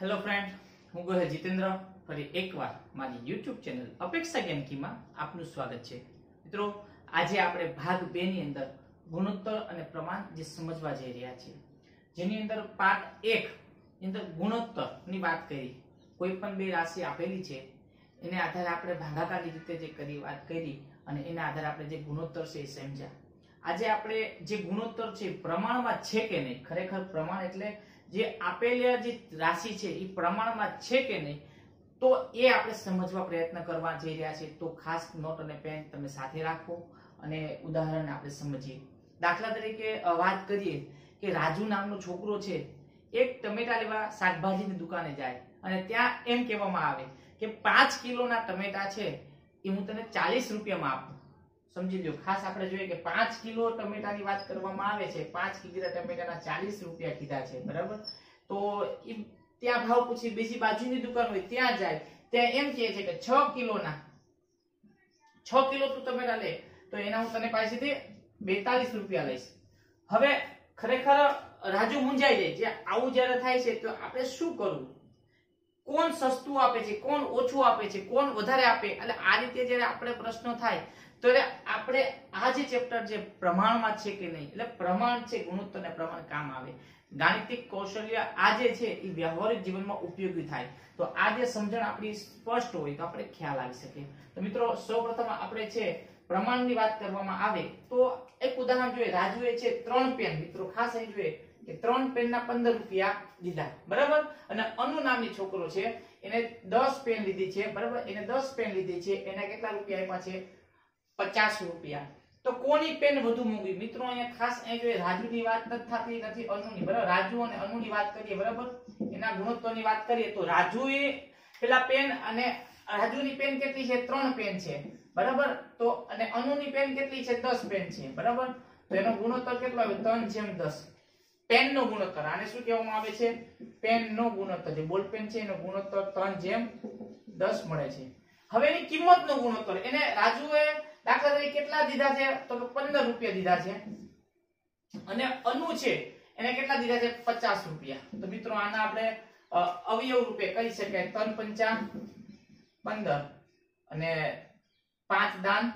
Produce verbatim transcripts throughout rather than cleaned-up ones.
Hello friend, હું ગોહિલ જીતેન્દ્ર ફરી એકવાર મારી યુટ્યુબ ચેનલ અપેક્ષા જ્ઞાનકીમાં આપનું સ્વાગત છે। મિત્રો, આજે આપણે ભાગ બે ની અંદર ગુણોત્તર અને પ્રમાણ જે સમજવા જઈ રહ્યા છીએ, જેની અંદર પાર્ટ એક ની અંદર ગુણોત્તરની વાત કરી। કોઈ પણ બે રાશિ આપેલી છે એને આધારે આપણે ભાગાકારની રીતે જે કરી વાત કરી અને એના આધારે આપણે જે ગુણોત્તર છે એ સમજ્યા। આજે આપણે જે ગુણોત્તર છે પ્રમાણમાં છે કે નહીં, ખરેખર પ્રમાણ એટલે જે આપેલા જે રાશિ છે એ પ્રમાણમાં છે કે નહીં, તો એ આપણે સમજવા પ્રયત્ન કરવા જઈ રહ્યા છે। તો ખાસ નોટ અને પેન તમે સાથે રાખો અને ઉદાહરણ આપણે સમજીએ। દાખલા તરીકે વાત કરીએ કે રાજુ નામનો છોકરો છે, એક ટમેટા લેવા શાકભાજીની દુકાને જાય અને ત્યાં એમ કહેવામાં આવે કે પાંચ કિલોના ટમેટા છે એ હું તને ચાલીસ રૂપિયામાં આપું। સમજી લો, ખાસ આપણે જોઈએ કે પાંચ કિલો ટમેટાની વાત કરવામાં આવે છે, પાંચ કિલો ટમેટાના ચાલીસ રૂપિયા કીધા છે, બરાબર। તો ત્યાં ભાવ પૂછી બીજી બાજુની દુકાન હોય ત્યાં જાય, ત્યાં એમ કહે છે કે છ કિલોના છ કિલો તું ટમેટા લે તો એના હું તને પાસેથી બેતાલીસ રૂપિયા લઈશ। હવે ખરેખર રાજુ મૂંઝાઈ જાય, જે આવું જ્યારે થાય છે તો આપણે શું કરવું, કોણ સસ્તું આપે છે, કોણ ઓછું આપે છે, કોણ વધારે આપે, એટલે આ રીતે જ્યારે આપણે પ્રશ્નો થાય તો આપણે આ જે ચેપ્ટર જે પ્રમાણમાં છે કે નહીં, એટલે પ્રમાણ છે ગુણોત્તર ને પ્રમાણ કામ આવે। ગાણિતિક કૌશલ્ય આ જે છે એ વ્યવહારિક જીવનમાં ઉપયોગી થાય, તો આ જે સમજણ આપણી સ્પષ્ટ હોય તો આપણે ખ્યાલ આવી શકે। તો મિત્રો, સૌપ્રથમ આપણે છે પ્રમાણની વાત કરવામાં આવે તો એક ઉદાહરણ જોઈએ। રાજુએ છે ત્રણ પેન, મિત્રો ખાસ અહીં જોઈએ કે ત્રણ પેનના પંદર રૂપિયા દીધા, બરાબર। અને અનુ નામની છોકરો છે, એને દસ પેન લીધી છે, બરાબર। એને દસ પેન લીધી છે, એના કેટલા રૂપિયા આપ્યા છે? પચાસ રૂપિયા। તો કોની પેન વધુ મોંઘી? મિત્રો અહીંયા ખાસ અહીં જોઈએ રાજુની વાત થતી નથી, અનુની, બરાબર। રાજુ અને અનુની વાત કરીએ, બરાબર, એના ગુણોત્તરની વાત કરીએ તો રાજુએ પેલા પેન અને રાજુની પેન કેટલી છે? ત્રણ પેન છે, બરાબર। તો અને અનુની પેન કેટલી છે? દસ પેન છે, બરાબર। તો એનો ગુણોત્તર કેટલો આવે? ત્રણ જેમ દસ। પેન નો ગુણોત્તર, આને શું કહેવામાં આવે છે? પેન નો ગુણોત્તર, જે બોલ પેન છે એનો ગુણોત્તર ત્રણ જેમ દસ મળે છે। હવે એની કિંમતનો ગુણોત્તર, એને રાજુએ દાખલા તરીકે કેટલા દીધા છે? તો પંદર રૂપિયા દીધા છે, અને અનુ છે એને કેટલા દીધા છે? પચાસ રૂપિયા। તો મિત્રો આના આપણે અવયવ રૂપે કહી શકાય, ત્રણ પંચા પંદર અને પાંચ દાન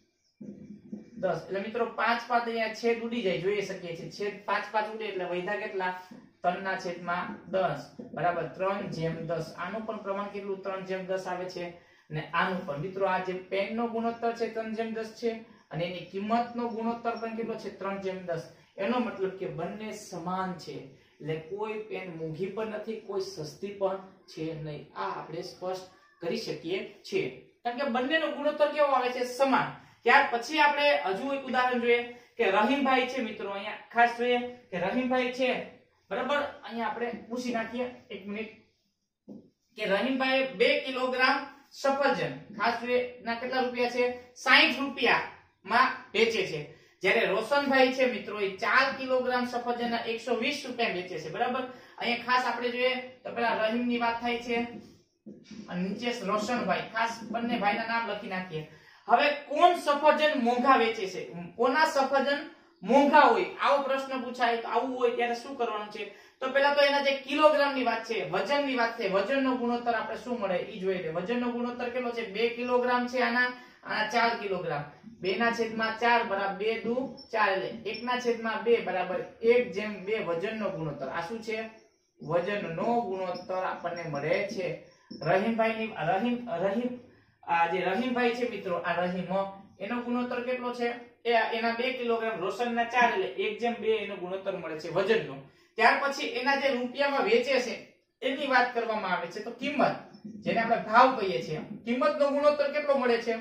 દસ। એટલે મિત્રો પાંચ પાંચ અહીંયા છેદ ઉડી જાય, જોઈ શકીએ છીએ છેદ પાંચ પાંચ ઉડે એટલે વૈધા કેટલા? ત્રણ ના છેદમાં દસ, બરાબર, ત્રણ જેમ દસ। આનું પણ પ્રમાણ કેટલું? ત્રણ જેમ દસ આવે છે। અને આનું પણ મિત્રો આ જે પેન નો ગુણોત્તર છે ત્રણ જેમ દસ છે, અને એની કિંમતનો ગુણોત્તર પણ કેટલો છે? ત્રણ જેમ દસ। એનો મતલબ કે બંને સમાન છે, એટલે કોઈ પેન મોંઘી પણ નથી, કોઈ સસ્તી પણ છે નહીં। આ આપણે સ્પષ્ટ કરી શકીએ છીએ, કારણ કે બંનેનો ગુણોત્તર કેવો આવે છે? સમાન। ત્યાર પછી આપણે હજુ એક ઉદાહરણ જોઈએ કે રહીમભાઈ છે, મિત્રો અહીંયા ખાસ જોઈએ કે રહીમભાઈ છે, બરાબર। અહીંયા આપણે પૂછી નાખીએ એક મિનિટ કે રહીમભાઈ બે કિલોગ્રામ સફરજન ખાસ જોઈએ ના કેટલા રૂપિયા છે? સાઠ રૂપિયા માં વેચે છે, જ્યારે રોશનભાઈ છે મિત્રો એ ચાર કિલોગ્રામ સફરજનના એકસો વીસ રૂપિયા વેચે છે, બરાબર। અહીંયા ખાસ આપણે જોઈએ તો પેલા રહીમની વાત થાય છે અને નીચે રોશનભાઈ, ખાસ બંને ભાઈના નામ લખી નાખીએ। હવે કોણ સફરજન મોંઘા વેચે છે? કોના સફરજન મોંઘા હોય, આવો પ્રશ્ન પૂછાય તો આવું હોય ત્યારે શું કરવાનું છે? તો પેલા તો એના જે કિલોગ્રામ ની વાત છે, વજન ની વાત છે, વજનનો ગુણોત્તર આપણે શું મળે એ જોઈ લે। વજનનો ગુણોત્તર કેટલો છે? બે કિલોગ્રામ છે, આના આના ચાર કિલોગ્રામ, બે ના છેદમાં ચાર બરાબર બે દુ ચાર, એટલે એક ના છેદમાં બે બરાબર એક જેમ બે વજનનો ગુણોત્તર। આ શું છે? વજનનો ગુણોત્તર આપણને મળે છે। રહીમભાઈ ની રહીમ રહીમ આ જે રહીમભાઈ છે મિત્રો, આ રહીમ એનો ગુણોત્તર કેટલો છે? એ એના બે કિલોગ્રામ, રોશનના ચાર, એટલે એક જેમ બે એનો ગુણોત્તર મળે છે વજનનો। ત્યાર પછી એના જે રૂપિયામાં વેચે છે એની વાત કરવામાં આવે છે, તો કિંમત, જેને આપણે ભાવ કહીએ છીએ, કિંમતનો ગુણોત્તર કેટલો મળે છે?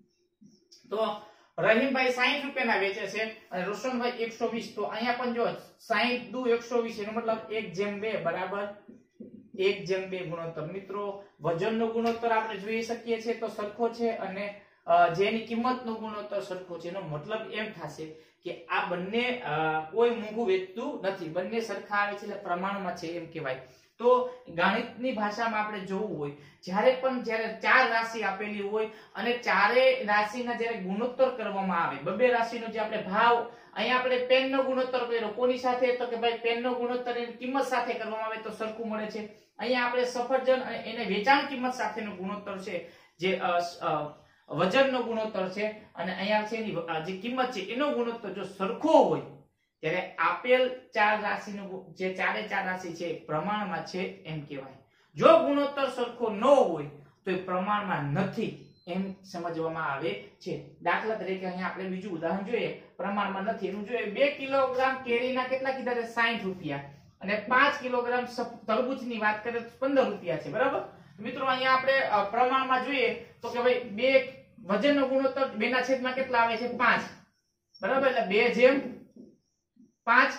તો રહીમભાઈ સાઠ રૂપિયાના વેચે છે અને રોશનભાઈ એકસો વીસ। તો અહીંયા પણ જો સાઠ દુ એકસો વીસ, એનો મતલબ એક જેમ બે બરાબર એક જેમ બે ગુણોત્તર। મિત્રો વજનનો ગુણોત્તર આપણે જોઈ શકીએ છીએ તો સરખો છે, અને જેની કિંમતનો ગુણોત્તર સરખો છે, એનો મતલબ એમ થશે કે આ બંને કોઈ મોંઘું વેચતું નથી, બંને સરખા આવે છે એટલે પ્રમાણમાં છે એમ કહેવાય। તો ગણિતની ભાષામાં આપણે જોવું હોય, જ્યારે પણ જ્યારે ચાર રાશિ આપેલી હોય અને ચારે રાશિના જ્યારે ગુણોત્તર કરવામાં આવે, બબે રાશિનો જે આપણે ભાવ, અહીંયા આપણે પેનનો ગુણોત્તર કર્યો, કોની સાથે? તો કે ભાઈ પેનનો ગુણોત્તર એની કિંમત સાથે કરવામાં આવે તો સરખું મળે છે। અહીંયા આપણે સફરજન અને એને વેચાણ કિંમત સાથેનો ગુણોત્તર છે જે વજનનો ગુણોત્તર છે અને અહીંયા છે એની જે કિંમત છે એનો ગુણોત્તર જો સરખો હોય ત્યારે આપેલ ચાર રાશિનો જે ચારે ચાર રાશિ છે પ્રમાણમાં છે એમ કહેવાય. જો ગુણોત્તર સરખો ન હોય તો એ પ્રમાણમાં નથી એમ સમજવામાં આવે છે. દાખલા તરીકે અહીંયા આપણે બીજું ઉદાહરણ જોઈએ, પ્રમાણમાં નથી એનું જોઈએ. બે કિલોગ્રામ કેરીના કેટલા કીધા છે? સાઠ રૂપિયા અને પાંચ કિલોગ્રામ તરબૂચની વાત કરીએ તો પંદર રૂપિયા છે, બરાબર. મિત્રો અહીંયા આપણે પ્રમાણમાં જોઈએ તો કે ભાઈ બે વજનનો ગુણોત્તર બે ના છેદમાં કેટલા આવે છે? પાંચ, બરાબર. એટલે બે જેમ પાંચ.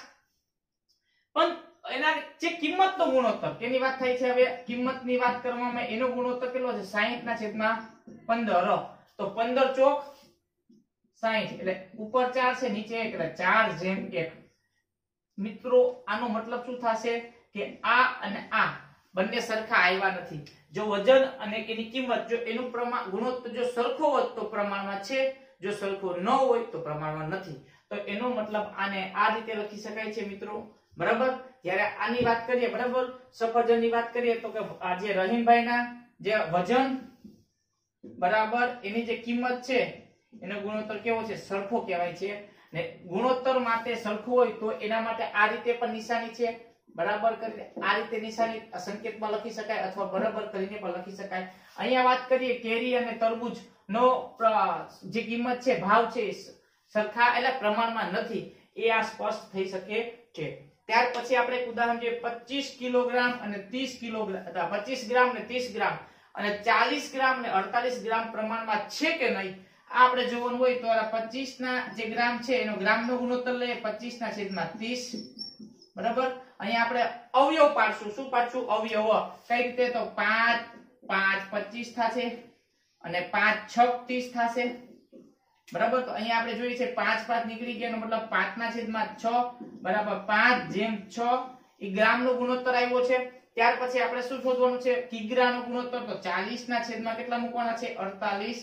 પણ એના જે કિંમતનો ગુણોત્તર કેની વાત થાય છે? હવે કિંમતની વાત કરવામાં એનો ગુણોત્તર કેટલો છે? સાઠ ના છેદમાં પંદર. તો પંદર ચોક સાઠ એટલે ઉપર ચાર છે નીચે એક એટલે ચાર જેમ એક. મિત્રો આનો મતલબ શું થશે કે આ અને આ બંને સરખા આવ્યા નથી. જો વજન અને એની કિંમત જો એનું પ્રમાણ ગુણોત્તર જો સરખો હોય તો પ્રમાણમાં છે, જો સરખો ન હોય તો પ્રમાણમાં નથી. તો એનો મતલબ આને આ રીતે લખી શકાય છે મિત્રો, બરાબર. જ્યારે આની વાત કરીએ, બરાબર, સફરજનની વાત કરીએ તો કે આ જે રહીમભાઈના જે વજન બરાબર એની જે કિંમત છે એનો ગુણોત્તર કેવો છે? સરખો કહેવાય છે. ને ગુણોત્તર માટે સરખો હોય તો એના માટે આ રીતે પણ નિશાની છે, બરાબર કરીને આ રીતે નિશાની સંકેતમાં લખી શકાય અથવા બરાબર કરીને પણ લખી શકાય. અહીંયા વાત કરીએ કેરી અને તરબૂચ નો જે કિંમત છે, ભાવ છે, સરખા એટલે પ્રમાણમાં નથી, એ આ સ્પષ્ટ થઈ શકે છે. ત્યાર પછી આપણે એક ઉદાહરણ જોઈએ, પચીસ કિલોગ્રામ અને ત્રીસ કિલોગ્રામ અથવા પચીસ ગ્રામ અને ત્રીસ ગ્રામ અને ચાલીસ ગ્રામ અને અડતાલીસ ગ્રામ પ્રમાણમાં છે કે નહીં આ આપણે જોવાનું હોય તો પચીસ ના જે ગ્રામ છે એનો ગ્રામનો ગુણોત્તર લઈએ પચીસ ના છેદમાં ત્રીસ, બરાબર. અહીંયા આપણે અવયવ પાડશું. શું પાડશું? અવયવ. કઈ રીતે? તો પાંચ પાંચ પચીસ થશે અને પાંચ છ ત્રીસ થશે, બરાબર. તો અહીંયા આપણે જોઈએ છે પાંચ પાંચ નીકળી ગયા, મતલબ પાંચ ના છેદમાં છ બરાબર પાંચ જેમ છ એ ગ્રામનો ગુણોત્તર આવ્યો છે. ત્યાર પછી આપણે શું શોધવાનું છે? કિગ્રાનો ગુણોત્તર. તો ચાલીસ ના છેદમાં કેટલા મૂકવાના છે? અડતાલીસ,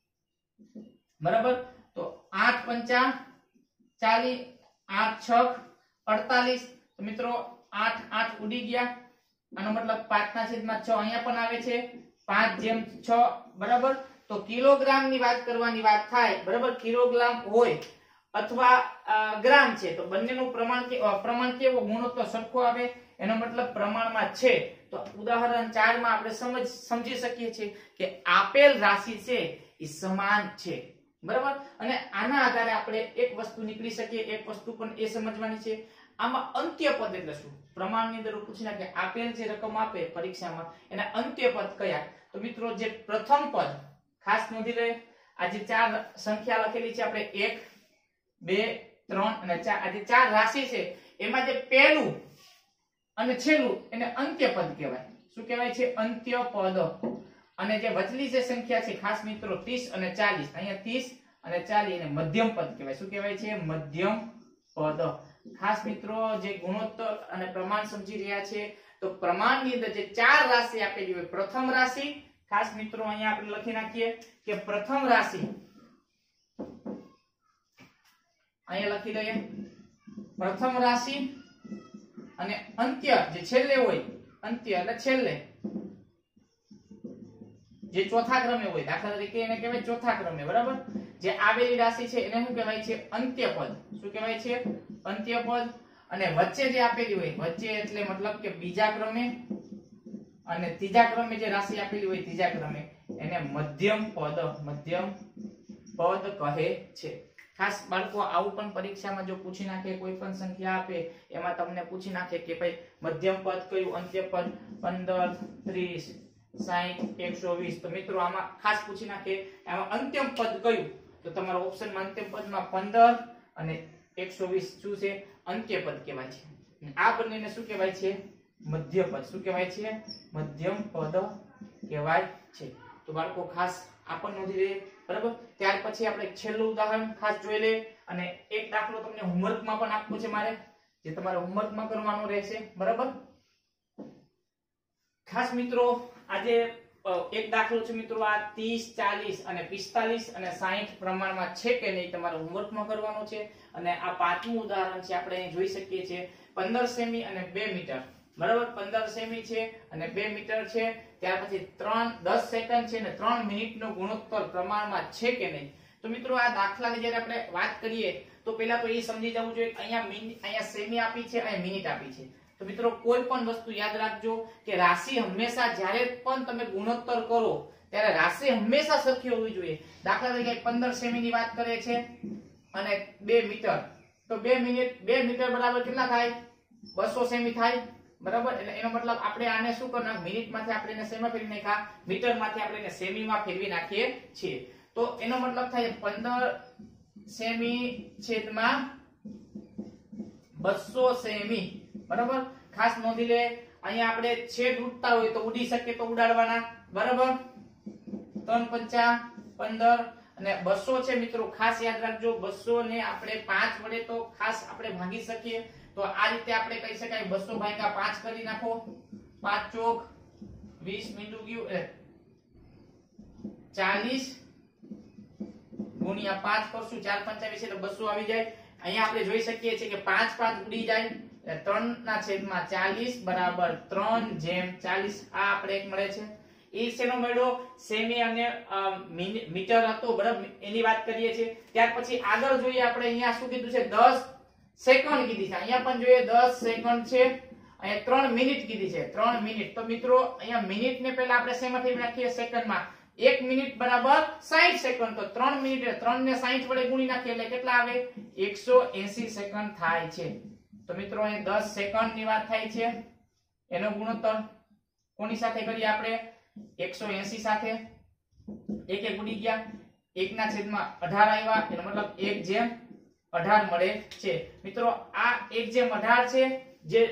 બરાબર. તો આઠ પંચા ચાલીસ, આઠ છ અડતાલીસ. તો મિત્રો આઠ આઠ ઉડી ગયા, આનો મતલબ પાંચ ના છેદમાં છ અહીંયા પણ આવે છે, પાંચ જેમ છ, બરાબર. તો કિલોગ્રામ ની વાત કરવાની વાત થાય, બરાબર, કિલોગ્રામ હોય અથવા ગ્રામ છે તો બંનેનું પ્રમાણ કે પ્રમાણ કેવો? ગુણોત્તર સરખો આવે, એનો મતલબ પ્રમાણમાં છે. તો ઉદાહરણ ચાર માં આપણે સમજ સમજી શકીએ છીએ કે આપેલ રાશિ છે એ સમાન છે, બરાબર. અને આના આધારે આપણે એક વસ્તુ નીકળી શકીએ, એક વસ્તુ પણ એ સમજવાની છે. આમાં અંત્ય પદ એટલે શું? પ્રમાણની અંદર પૂછી નાખે આપેલ જે રકમ આપે પરીક્ષામાં એના અંત્ય પદ કયા? તો મિત્રો જે પ્રથમ પદ ખાસ નોંધી લે, આ જે ચાર સંખ્યા લખેલી છે આપણે એક બે ત્રણ અને ચાર, આ જે ચાર રાશિ છે એમાં જે પહેલું અને છેલ્લું એને અંત્ય પદ કહેવાય. શું કહેવાય છે? અંત્ય પદ. અને જે વચલી જે સંખ્યા છે ખાસ મિત્રો ત્રીસ અને ચાલીસ, અહીંયા ત્રીસ અને ચાલીસ એને મધ્યમ પદ કહેવાય. શું કહેવાય છે? મધ્યમ પદ. ખાસ મિત્રો જે ગુણોત્તર અને પ્રમાણ સમજી રહ્યા છે તો પ્રમાણની અંદર જે ચાર રાશિ આપેલી હોય, પ્રથમ રાશિ ખાસ મિત્રો અહીંયા આપણે લખી નાખીએ કે પ્રથમ રાશિ અહીંયા લખી દઈએ પ્રથમ રાશિ અને અંત્ય જે છેલ્લે હોય, અંત્ય એટલે છેલ્લે જે ચોથા ક્રમે હોય, દાખલા તરીકે એને કહેવાય ચોથા ક્રમે, બરાબર. જે આવેલી રાશિ છે એને શું કહેવાય છે? અંત્યપદ. શું કહેવાય છે? અંત્યપદ. અને વચ્ચે જે આપેલી હોય, વચ્ચે એટલે મતલબ કે બીજા ક્રમે અને ત્રીજા ક્રમે જે રાશિ આપેલી હોય ત્રીજા ક્રમે એને મધ્યમ પદ, મધ્યમ પદ કહે છે. ખાસ બાળકો આવું પણ પરીક્ષામાં જો પૂછી નાખે, કોઈ પણ સંખ્યા આપે એમાં તમને પૂછી નાખે કે ભાઈ મધ્યમ પદ કયું? અંત્યપદ પંદર, ત્રીસ, સાઠ, એકસો વીસ. તો મિત્રો આમાં ખાસ પૂછી નાખે આમાં અંત્યમ પદ કયું? તો તમારો ઓપ્શનમાં અંત્યમ પદમાં પંદર અને એકસો વીસ શું છે? અંત્યપદ કહેવાય છે. આ બંનેને શું કહેવાય છે? મધ્યપદ. શું કહેવાય છે? મધ્યમ પદ કહેવાય છે. તો બાળકો ખાસ આ પણ નોંધી લે, બરાબર. ત્યાર પછી આપણે છેલ્લું ઉદાહરણ ખાસ જોઈ લે અને એક દાખલો તમને હોમવર્કમાં પણ આપવો છે મારે, જે તમારે હોમવર્કમાં કરવાનો રહેશે, બરાબર. ખાસ મિત્રો આજે એક દાખલો છે મિત્રો, આ ત્રીસ, ચાલીસ અને પિસ્તાલીસ અને સાઠ પ્રમાણમાં છે કે નહીં તમારે હોમવર્કમાં કરવાનો છે. અને આ પાંચમું ઉદાહરણ છે આપણે અહીં જોઈ શકીએ છીએ પંદર સેમી અને બે મીટર, બરાબર પંદર સેમી છે અને બે મીટર છે, ત્યાર પછી ત્રણ દસ સેકન્ડ છે અને ત્રણ મિનિટનો ગુણોત્તર પ્રમાણમાં છે કે નહીં. તો મિત્રો આ દાખલાની જ્યારે આપણે વાત કરીએ તો પહેલા તો એ સમજી જવું જોઈએ કે અહીંયા મિનિટ અહીંયા સેમી આપી છે, અહીંયા મિનિટ આપી છે. તો મિત્રો કોઈ પણ વસ્તુ યાદ રાખજો કે રાશિ હંમેશા જ્યારે પણ તમે ગુણોત્તર કરો ત્યારે રાશિ હંમેશા સરખી હોવી જોઈએ. દાખલા તરીકે પંદર સેમી ની વાત કરે છે અને બે મીટર, તો બે મિનિટ બે મીટર બરાબર કેટલા થાય? બસો સેમી થાય. બરાબર, એટલે એનો મતલબ આપણે આને શું કરના મિનિટ માંથી આપણે એને સેમાં ફેરવી નાખ્યા, મીટર માંથી આપણે એને સેમી માં ફેરવી નાખીએ છીએ. તો એનો મતલબ થાય પંદર સેમી છેદમાં બસો સેમી. બરાબર, ખાસ નોંધી લે અહીંયા આપણે છેદ ઉડતા હોય તો ઉડી શકે તો ઉડાડવાના. બરાબર, ત્રણ પંચા પંદર અને બસો છે મિત્રો, ખાસ યાદ રાખજો બસો ને આપણે પાંચ વડે તો ખાસ આપણે ભાગી શકીએ. તો આ રીતે આપણે કહી શકાય બસો ભાગ્યા પાંચ કરી નાખો. પાંચ ચોક વીસ મીંડું ગયું ચાલીસ ગુણ્યા પાંચ કરશું, ચાર પંચાવીસ એટલે બસો આવી જાય. અહીંયા આપણે જોઈ શકીએ છીએ કે પાંચ પાંચ ઉડી જાય, ત્રણ ના છેદમાં ચાલીસ બરાબર ત્રણ જેમ ચાલીસ. આ આપણે એક મળે છે. એ શેનો મળ્યો? સેમી અને મીટર હતો. બરાબર, એની વાત કરીએ છીએ. ત્યાર પછી આગળ જોઈએ આપણે અહીંયા શું કીધું છે? દસ સેકન્ડ કીધી છે. અહીંયા પણ જોઈએ દસ સેકન્ડ છે, અહીંયા ત્રણ મિનિટ કીધી છે. ત્રણ મિનિટ. તો મિત્રો અહીંયા મિનિટ ને પહેલા આપણે શેમાં ફેરવી નાખીએ? સેકન્ડમાં. એક મિનિટ બરાબર સાઈઠ સેકન્ડ. તો ત્રણ મિનિટ ત્રણ ને સાઈઠ વડે ગુણી નાખીએ એટલે કેટલા આવે? એકસો એસી સેકન્ડ થાય છે. તો મિત્રો અહીં દસ સેકન્ડ ની વાત થાય છે. એનો ગુણોત્તર કોની સાથે કરીએ આપણે? એકસો એસી સાથે. એક એક ઉડી ગયા, એક ના છેદમાં અઢાર આવ્યા, એનો મતલબ એક જેમ અઢાર મળે છે. મિત્રો આ એક જેમ અઢાર છે, જે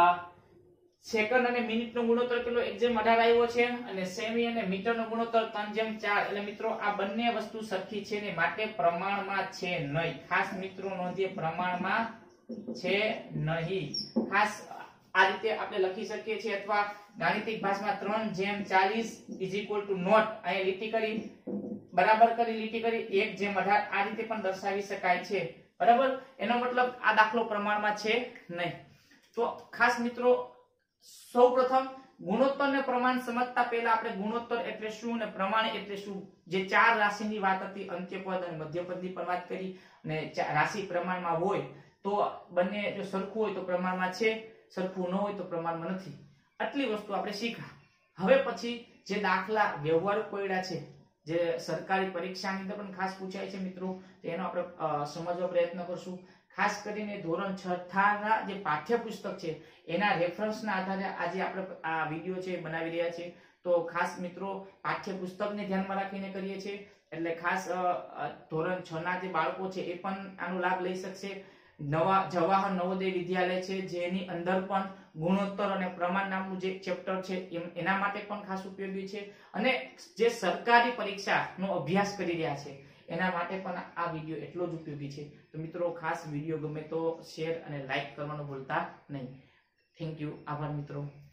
સેકન્ડ અને મિનિટ નો ગુણોત્તર કેટલો? એક જેમ અઢાર આવ્યો છે, અને સેમી અને મીટર નો ગુણોત્તર ત્રણ જેમ ચાર. એટલે મિત્રો આ બંને વસ્તુ સરખી છે ને માટે પ્રમાણમાં છે નહીં. ખાસ મિત્રો નોંધીએ, પ્રમાણમાં છે નહીં. ખાસ આ રીતે આપણે લખી શકીએ છીએ, અથવા ગાણિતિક ભાષામાં ત્રણ જેમ ચાલીસ ઇઝ ઇક્વલ ટુ નોટ અહીં લીટી કરી બરાબર કરી લીટી કરી એક જેમ અઢાર આ રીતે પણ દર્શાવી શકાય છે. બરાબર, એનો મતલબ આ દાખલો પ્રમાણમાં છે નહીં. તો ખાસ મિત્રો સૌપ્રથમ ગુણોત્તર ને પ્રમાણ સમજતા પહેલા આપણે ગુણોત્તર એટલે શું અને પ્રમાણ એટલે શું, જે ચાર રાશિની વાત હતી, અંત્યપદ અને મધ્યપદની પણ વાત કરી, અને રાશિ પ્રમાણમાં હોય તો બંને જો સરખું હોય તો પ્રમાણમાં છે, સરખું ન હોય તો પ્રમાણમાં નથી. આટલી વસ્તુ આપણે શીખ્યા. હવે પછી જે દાખલા વ્યવહારુ કોયડા છે, જે સરકારી પરીક્ષાની અંદર પણ ખાસ પૂછાય છે મિત્રો, તેનો આપણે સમજવા પ્રયત્ન કરશું. ખાસ કરીને ધોરણ છઠ્ઠા જે પાઠ્યપુસ્તક છે એના રેફરન્સના આધારે આજે આપણે આ વિડીયો છે બનાવી રહ્યા છીએ. તો ખાસ મિત્રો પાઠ્યપુસ્તકને ધ્યાનમાં રાખીને કરીએ છીએ, એટલે ખાસ ધોરણ છ ના જે બાળકો છે એ પણ આનો લાભ લઈ શકશે. નવા જવાહર નવોદય વિદ્યાલય છે, જેની અંદર પણ ગુણોત્તર અને પ્રમાણ નામનું જે ચેપ્ટર છે એના માટે પણ ખાસ ઉપયોગી છે, અને જે સરકારી પરીક્ષાનો અભ્યાસ કરી રહ્યા છે એના માટે પણ આ વિડીયો એટલો જ ઉપયોગી છે. તો મિત્રો ખાસ વિડીયો ગમે તો શેર અને લાઈક કરવાનું ભૂલતા નહીં. Thank you. આભાર મિત્રો.